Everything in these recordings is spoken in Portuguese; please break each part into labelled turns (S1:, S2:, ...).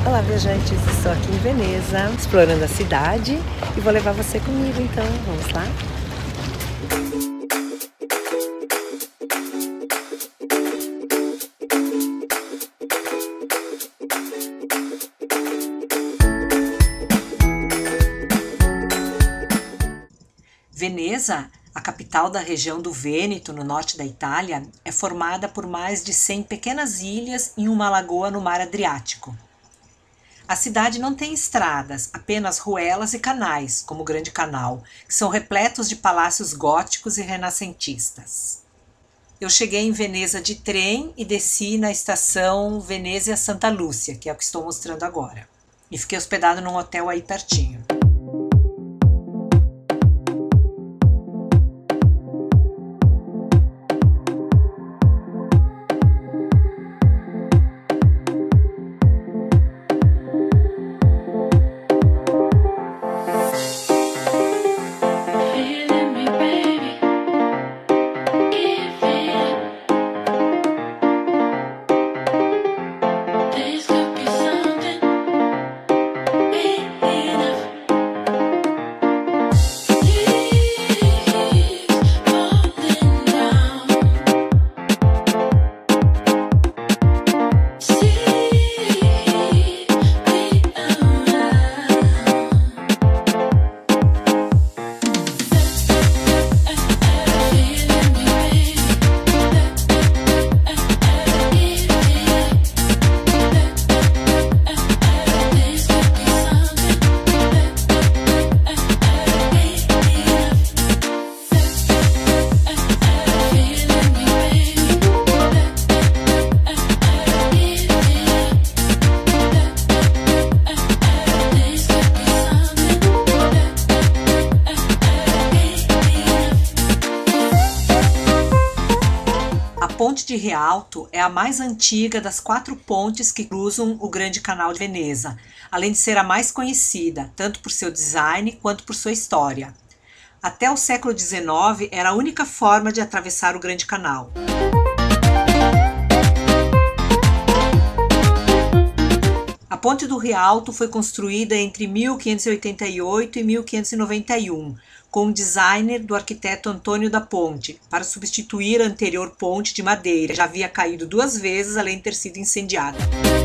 S1: Olá, viajantes! Estou aqui em Veneza, explorando a cidade e vou levar você comigo, então vamos lá? Veneza, a capital da região do Vêneto, no norte da Itália, é formada por mais de 100 pequenas ilhas e uma lagoa no mar Adriático. A cidade não tem estradas, apenas ruelas e canais, como o Grande Canal, que são repletos de palácios góticos e renascentistas. Eu cheguei em Veneza de trem e desci na estação Venezia Santa Lúcia, que é o que estou mostrando agora. E fiquei hospedado num hotel aí pertinho. A Ponte de Rialto é a mais antiga das 4 pontes que cruzam o Grande Canal de Veneza, além de ser a mais conhecida, tanto por seu design quanto por sua história. Até o século XIX era a única forma de atravessar o Grande Canal. A Ponte do Rialto foi construída entre 1588 e 1591, com o designer do arquiteto Antônio da Ponte, para substituir a anterior ponte de madeira, que já havia caído 2 vezes, além de ter sido incendiada.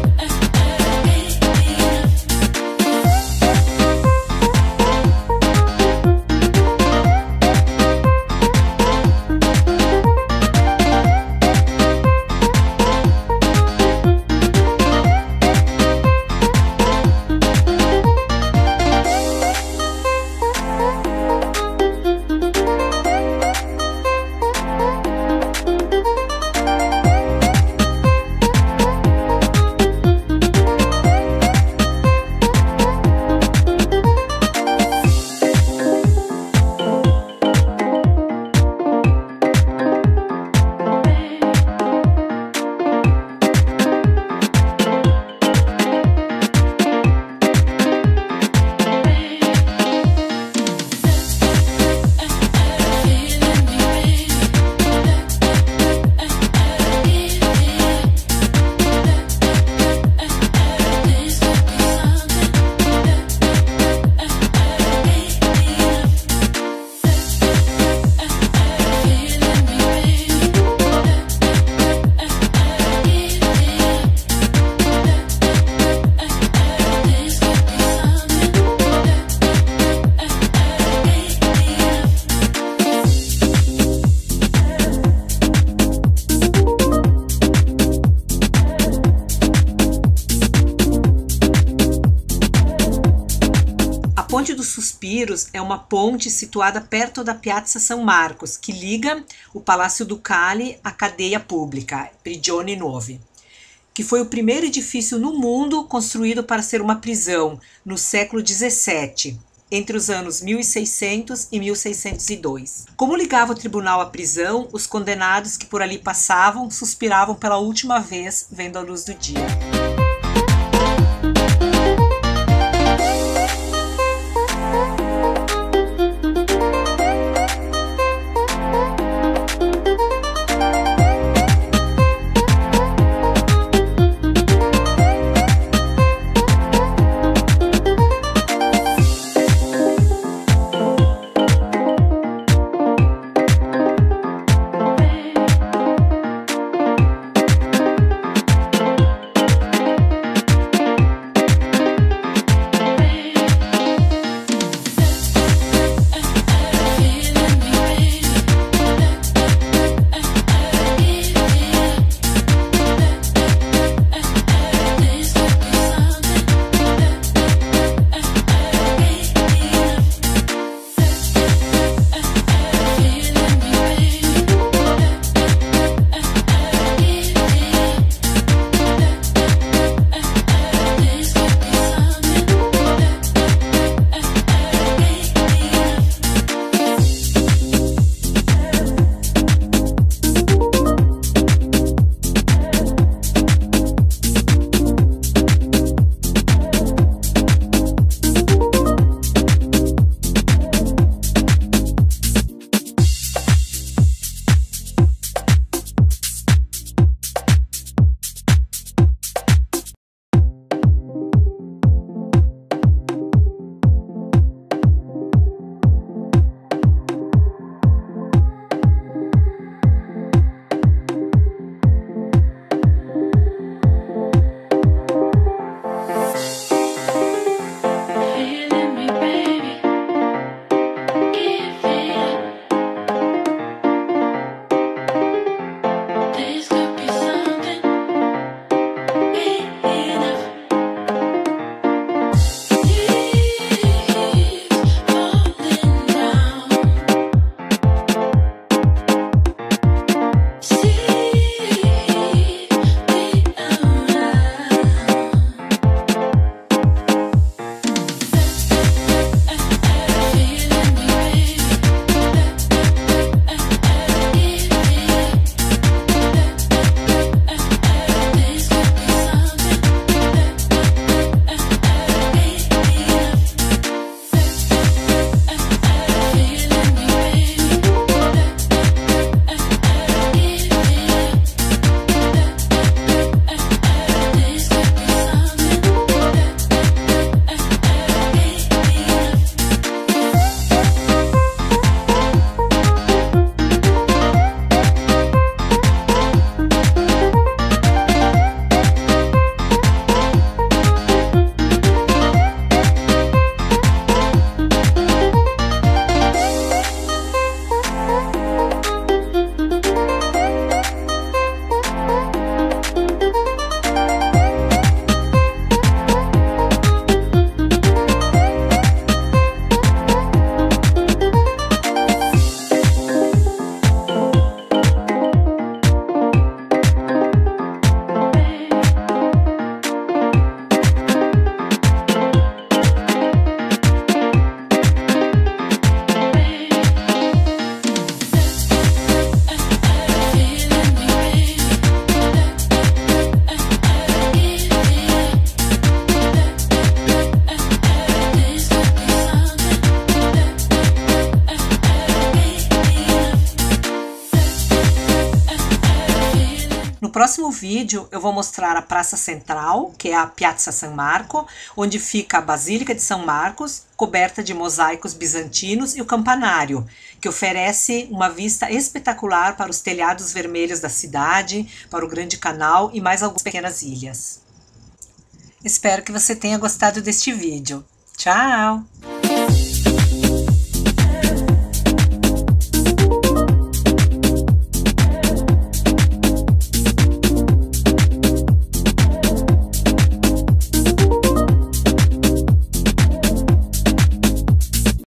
S1: A Ponte dos Suspiros é uma ponte situada perto da Piazza San Marcos, que liga o Palácio Ducale à cadeia pública, Prigioni Nuovi, que foi o primeiro edifício no mundo construído para ser uma prisão, no século XVII, entre os anos 1600 e 1602. Como ligava o tribunal à prisão, os condenados que por ali passavam suspiravam pela última vez, vendo a luz do dia. próximo vídeo eu vou mostrar a Praça Central, que é a Piazza San Marco, onde fica a Basílica de São Marcos, coberta de mosaicos bizantinos, e o campanário, que oferece uma vista espetacular para os telhados vermelhos da cidade, para o Grande Canal e mais algumas pequenas ilhas. Espero que você tenha gostado deste vídeo. Tchau!